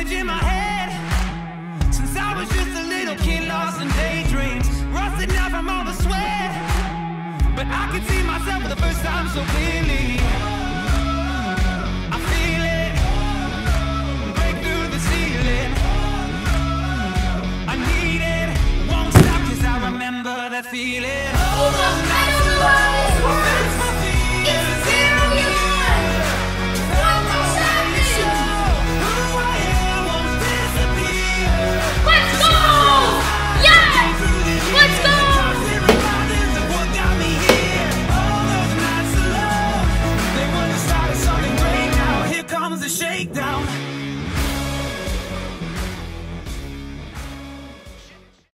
image in my head since I was just a little kid lost in daydreams, rusted now from all the sweat. But I can see myself for the first time so clearly.